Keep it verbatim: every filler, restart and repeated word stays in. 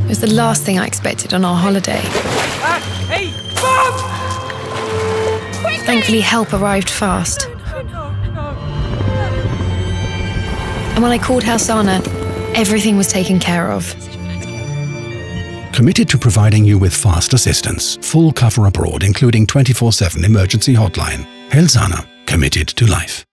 It was the last thing I expected on our holiday. Ah, hey, Mom! Quickly! Thankfully, help arrived fast. No, no, no. And when I called Helsana, everything was taken care of. Committed to providing you with fast assistance, full cover abroad including twenty-four seven emergency hotline. Helsana, committed to life.